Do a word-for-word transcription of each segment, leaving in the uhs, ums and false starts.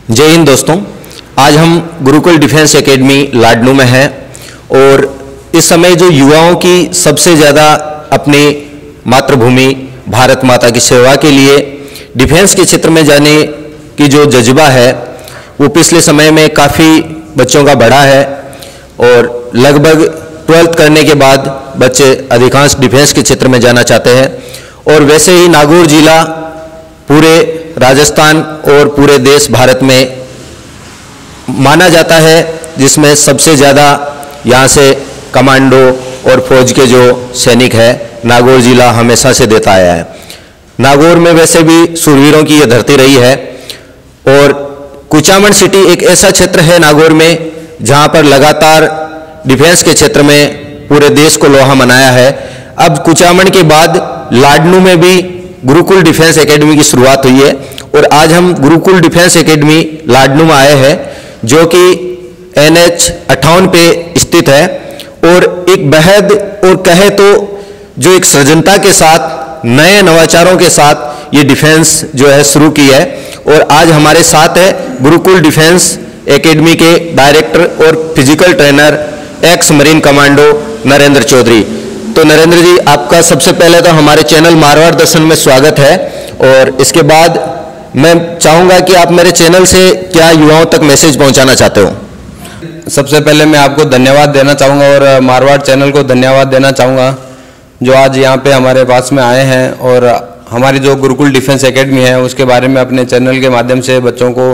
जय हिंद दोस्तों, आज हम गुरुकुल डिफेंस एकेडमी लाडनू में हैं और इस समय जो युवाओं की सबसे ज़्यादा अपनी मातृभूमि भारत माता की सेवा के लिए डिफेंस के क्षेत्र में जाने की जो जज्बा है वो पिछले समय में काफ़ी बच्चों का बढ़ा है और लगभग ट्वेल्थ करने के बाद बच्चे अधिकांश डिफेंस के क्षेत्र में जाना चाहते हैं। और वैसे ही नागौर जिला पूरे राजस्थान और पूरे देश भारत में माना जाता है जिसमें सबसे ज़्यादा यहाँ से कमांडो और फौज के जो सैनिक है नागौर जिला हमेशा से देता आया है। नागौर में वैसे भी शूरवीरों की ये धरती रही है और कुचामन सिटी एक ऐसा क्षेत्र है नागौर में जहाँ पर लगातार डिफेंस के क्षेत्र में पूरे देश को लोहा मनाया है। अब कुचामन के बाद लाडनू में भी गुरुकुल डिफेंस एकेडमी की शुरुआत हुई है और आज हम गुरुकुल डिफेंस एकेडमी लाडनू में आए हैं जो कि एन एच अट्ठावन पे स्थित है और एक बेहद और कहे तो जो एक सृजनता के साथ नए नवाचारों के साथ ये डिफेंस जो है शुरू की है। और आज हमारे साथ है गुरुकुल डिफेंस एकेडमी के डायरेक्टर और physical trainer ex marine commando Narendra Chaudhary. तो नरेंद्र जी, आपका सबसे पहले तो हमारे चैनल मारवाड़ दर्शन में स्वागत है और इसके बाद मैं चाहूँगा कि आप मेरे चैनल से क्या युवाओं तक मैसेज पहुँचाना चाहते हो। सबसे पहले मैं आपको धन्यवाद देना चाहूँगा और मारवाड़ चैनल को धन्यवाद देना चाहूँगा जो आज यहाँ पे हमारे पास में आए हैं और हमारी जो गुरुकुल डिफेंस एकेडमी है उसके बारे में अपने चैनल के माध्यम से बच्चों को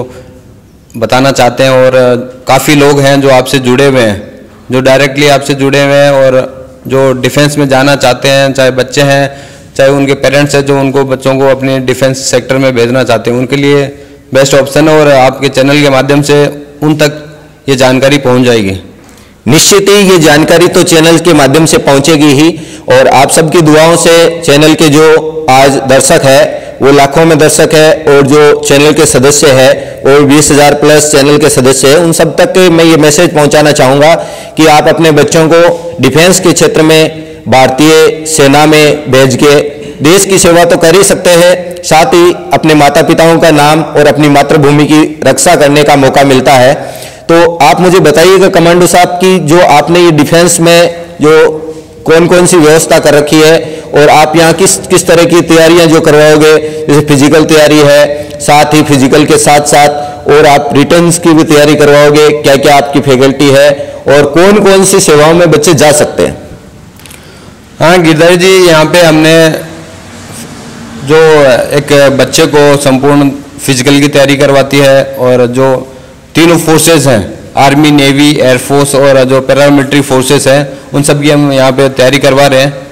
बताना चाहते हैं। और काफ़ी लोग हैं जो आपसे जुड़े हुए हैं, जो डायरेक्टली आपसे जुड़े हुए हैं और जो डिफेंस में जाना चाहते हैं, चाहे बच्चे हैं चाहे उनके पेरेंट्स हैं जो उनको बच्चों को अपने डिफेंस सेक्टर में भेजना चाहते हैं, उनके लिए बेस्ट ऑप्शन है और आपके चैनल के माध्यम से उन तक ये जानकारी पहुंच जाएगी। निश्चित ही ये जानकारी तो चैनल के माध्यम से पहुंचेगी ही और आप सबकी दुआओं से चैनल के जो आज दर्शक है वो लाखों में दर्शक है और जो चैनल के सदस्य है और बीस हजार प्लस चैनल के सदस्य है उन सब तक मैं ये मैसेज पहुंचाना चाहूँगा कि आप अपने बच्चों को डिफेंस के क्षेत्र में भारतीय सेना में भेज के देश की सेवा तो कर ही सकते हैं, साथ ही अपने माता पिताओं का नाम और अपनी मातृभूमि की रक्षा करने का मौका मिलता है। तो आप मुझे बताइएगा कमांडो साहब की जो आपने ये डिफेंस में जो कौन कौन सी व्यवस्था कर रखी है और आप यहाँ किस किस तरह की तैयारियां जो करवाओगे, जैसे फिजिकल तैयारी है, साथ ही फिजिकल के साथ साथ और आप रिटर्न्स की भी तैयारी करवाओगे, क्या क्या आपकी फैकल्टी है और कौन कौन सी सेवाओं में बच्चे जा सकते हैं। हाँ गिरधारी जी, यहाँ पे हमने जो एक बच्चे को संपूर्ण फिजिकल की तैयारी करवाती है और जो तीनों फोर्सेस हैं आर्मी, नेवी, एयरफोर्स और जो पैरामिलिट्री फोर्सेस हैं उन सब की हम यहाँ पे तैयारी करवा रहे हैं,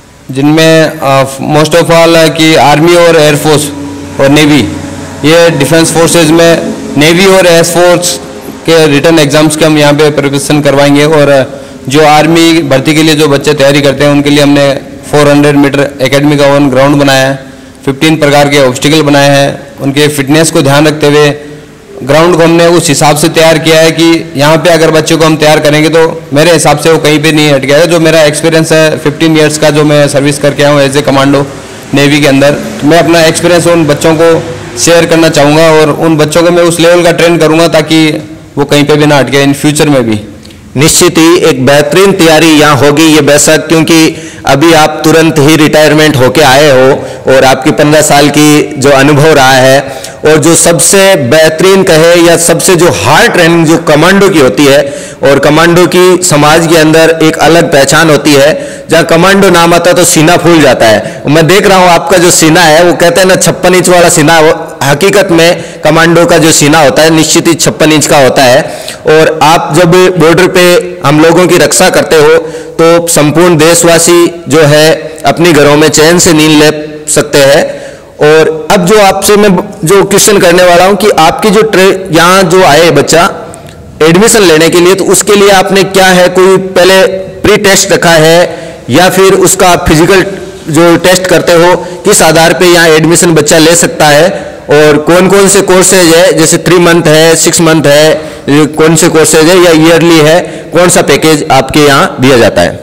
जिनमें मोस्ट ऑफ ऑल है कि आर्मी और एयरफोर्स और नेवी, ये डिफेंस फोर्सेस में नेवी और एयरफोर्स के रिटर्न एग्जाम्स के हम यहाँ पे प्रिपरेशन करवाएंगे। और जो आर्मी भर्ती के लिए जो बच्चे तैयारी करते हैं उनके लिए हमने चार सौ मीटर एकेडमी का वन ग्राउंड बनाया है, पंद्रह प्रकार के ऑब्स्टिकल बनाए हैं। उनके फिटनेस को ध्यान रखते हुए ग्राउंड को हमने उस हिसाब से तैयार किया है कि यहाँ पे अगर बच्चों को हम तैयार करेंगे तो मेरे हिसाब से वो कहीं पे नहीं हट गया है। जो मेरा एक्सपीरियंस है पंद्रह इयर्स का, जो मैं सर्विस करके आया हूँ एज ए कमांडो नेवी के अंदर, तो मैं अपना एक्सपीरियंस उन बच्चों को शेयर करना चाहूँगा और उन बच्चों को मैं उस लेवल का ट्रेन करूँगा ताकि वो कहीं पर भी ना हट गए इन फ्यूचर में भी। निश्चित ही एक बेहतरीन तैयारी यहाँ होगी ये बेशक, क्योंकि अभी आप तुरंत ही रिटायरमेंट होके आए हो और आपकी पंद्रह साल की जो अनुभव रहा है और जो सबसे बेहतरीन कहे या सबसे जो हार्ड ट्रेनिंग जो कमांडो की होती है और कमांडो की समाज के अंदर एक अलग पहचान होती है। जहाँ कमांडो नाम आता है तो सीना फूल जाता है। मैं देख रहा हूँ आपका जो सीना है वो कहते हैं ना छप्पन इंच वाला सीना, हकीकत में कमांडो का जो सीना होता है निश्चित ही छप्पन इंच का होता है। और आप जब बॉर्डर पे हम लोगों की रक्षा करते हो तो संपूर्ण देशवासी जो है अपने घरों में चैन से नींद ले सकते हैं। और अब जो आपसे मैं जो क्वेश्चन करने वाला हूं कि आपकी जो ट्रे यहाँ जो आए बच्चा एडमिशन लेने के लिए, तो उसके लिए आपने क्या है, कोई पहले प्री टेस्ट रखा है या फिर उसका फिजिकल जो टेस्ट करते हो, किस आधार पे यहाँ एडमिशन बच्चा ले सकता है और कौन कौन से कोर्सेज है, जैसे थ्री मंथ है, सिक्स मंथ है, कौन से कोर्सेज है या ईयरली है, कौन सा पैकेज आपके यहाँ दिया जाता है।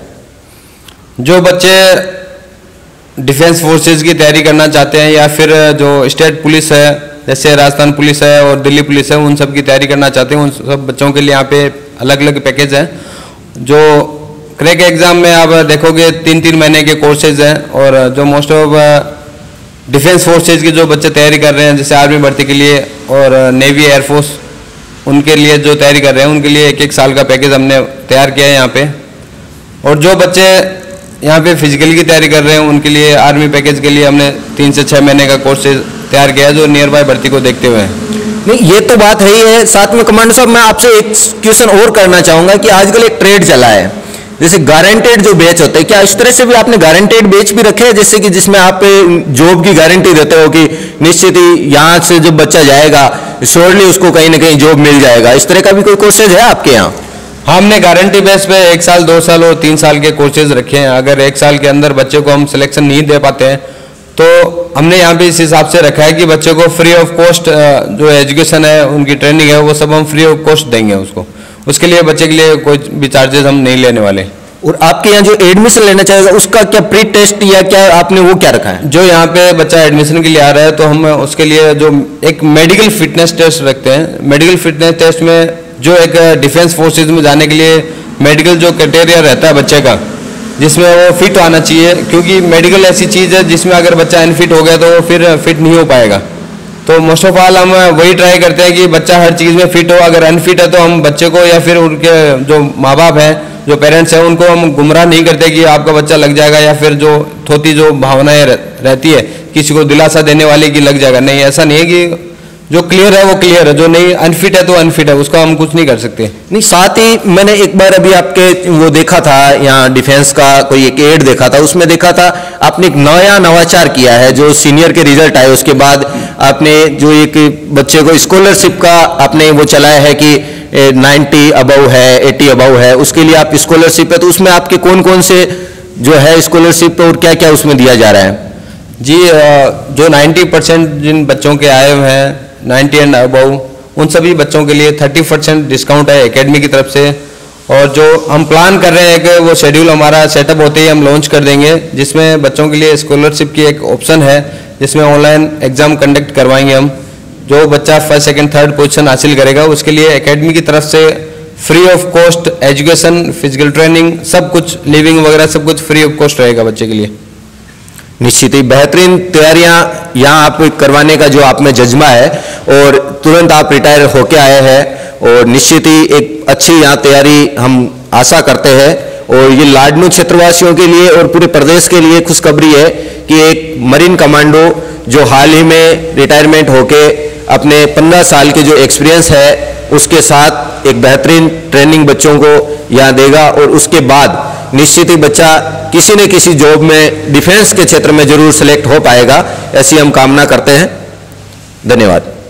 जो बच्चे डिफेंस फोर्सेज की तैयारी करना चाहते हैं या फिर जो स्टेट पुलिस है जैसे राजस्थान पुलिस है और दिल्ली पुलिस है, उन सब की तैयारी करना चाहते हैं, उन सब बच्चों के लिए यहाँ पे अलग अलग पैकेज हैं। जो क्रैक एग्ज़ाम में आप देखोगे तीन तीन महीने के कोर्सेज हैं, और जो मोस्ट ऑफ डिफेंस फोर्सेज के जो बच्चे तैयारी कर रहे हैं, जैसे आर्मी भर्ती के लिए और नेवी एयरफोर्स, उनके लिए जो तैयारी कर रहे हैं उनके लिए एक एक साल का पैकेज हमने तैयार किया है यहाँ पे। और जो बच्चे यहाँ पे फिजिकल की तैयारी कर रहे हैं उनके लिए आर्मी पैकेज के लिए हमने तीन से छः महीने का कोर्स तैयार किया है, जो नियर बाय भर्ती को देखते हुए। नहीं, ये तो बात है ही है। साथ में कमांडर साहब, मैं आपसे एक क्वेश्चन और करना चाहूँगा कि आजकल एक ट्रेड चला है, जैसे गारंटेड जो बैच होते हैं, क्या इस तरह से भी आपने गारंटेड बैच भी रखे हैं, जैसे कि जिसमें आप जॉब की गारंटी देते हो कि निश्चित ही यहाँ से जब बच्चा जाएगा श्योरली उसको कहीं ना कहीं जॉब मिल जाएगा, इस तरह का भी कोई कोर्सेज है आपके यहाँ? हाँ, हमने गारंटी बेस पे एक साल, दो साल और तीन साल के कोर्सेज रखे हैं। अगर एक साल के अंदर बच्चे को हम सिलेक्शन नहीं दे पाते हैं तो हमने यहाँ पे इस हिसाब से रखा है कि बच्चे को फ्री ऑफ कॉस्ट जो एजुकेशन है, उनकी ट्रेनिंग है, वो सब हम फ्री ऑफ कॉस्ट देंगे उसको। उसके लिए बच्चे के लिए कोई भी चार्जेस हम नहीं लेने वाले। और आपके यहाँ जो एडमिशन लेना चाहेगा उसका क्या प्री टेस्ट या क्या आपने वो क्या रखा है? जो यहाँ पे बच्चा एडमिशन के लिए आ रहा है तो हम उसके लिए जो एक मेडिकल फिटनेस टेस्ट रखते हैं। मेडिकल फिटनेस टेस्ट में जो एक डिफेंस फोर्सेज में जाने के लिए मेडिकल जो क्राइटेरिया रहता है बच्चे का, जिसमें वो फिट आना चाहिए, क्योंकि मेडिकल ऐसी चीज़ है जिसमें अगर बच्चा अनफिट हो गया तो वो फिर फिट नहीं हो पाएगा। तो मोस्ट ऑफ ऑल हम वही ट्राई करते हैं कि बच्चा हर चीज़ में फिट हो। अगर अनफिट है तो हम बच्चे को या फिर उनके जो माँ बाप हैं, जो पेरेंट्स हैं, उनको हम गुमराह नहीं करते कि आपका बच्चा लग जाएगा, या फिर जो थोती जो भावनाएं रहती है किसी को दिलासा देने वाली कि लग जाएगा। नहीं, ऐसा नहीं है कि जो क्लियर है वो क्लियर है, जो नहीं अनफिट है तो अनफिट है, उसका हम कुछ नहीं कर सकते। नहीं, साथ ही मैंने एक बार अभी आपके वो देखा था यहाँ डिफेंस का कोई एक एड देखा था, उसमें देखा था आपने एक नया नवाचार किया है। जो सीनियर के रिजल्ट आए उसके बाद आपने जो एक बच्चे को स्कॉलरशिप का आपने वो चलाया है कि नाइन्टी अबव है, एटी अबव है, उसके लिए आप स्कॉलरशिप है, तो उसमें आपके कौन कौन से जो है स्कॉलरशिप और क्या क्या उसमें दिया जा रहा है? जी, जो नाइन्टी परसेंट जिन बच्चों के आए हुए हैं, नाइन्टी एंड अबव, उन सभी बच्चों के लिए थर्टी परसेंट डिस्काउंट है एकेडमी की तरफ से। और जो हम प्लान कर रहे हैं कि वो शेड्यूल हमारा सेटअप होते ही हम लॉन्च कर देंगे, जिसमें बच्चों के लिए स्कॉलरशिप की एक ऑप्शन है, जिसमें ऑनलाइन एग्जाम कंडक्ट करवाएंगे हम। जो बच्चा फर्स्ट सेकंड थर्ड पोजीशन हासिल करेगा उसके लिए एकेडमी की तरफ से free of cost education, physical training, सब कुछ, लिविंग वगैरह सब कुछ फ्री ऑफ कॉस्ट रहेगा बच्चे के लिए। निश्चित ही बेहतरीन तैयारियां यहाँ आप करवाने का जो आप में जज्बा है, और तुरंत आप रिटायर होके आए हैं, और निश्चित ही एक अच्छी यहाँ तैयारी हम आशा करते हैं। और ये लाडनू क्षेत्रवासियों के लिए और पूरे प्रदेश के लिए खुशखबरी है कि एक मरीन कमांडो जो हाल ही में रिटायरमेंट होके अपने पंद्रह साल के जो एक्सपीरियंस है उसके साथ एक बेहतरीन ट्रेनिंग बच्चों को यहाँ देगा, और उसके बाद निश्चित ही बच्चा किसी न किसी जॉब में डिफेंस के क्षेत्र में जरूर सेलेक्ट हो पाएगा, ऐसी हम कामना करते हैं। धन्यवाद।